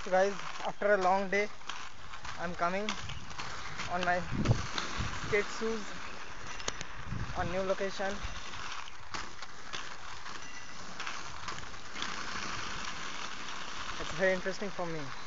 So guys, after a long day, I'm coming on my skate shoes on new location. It's very interesting for me.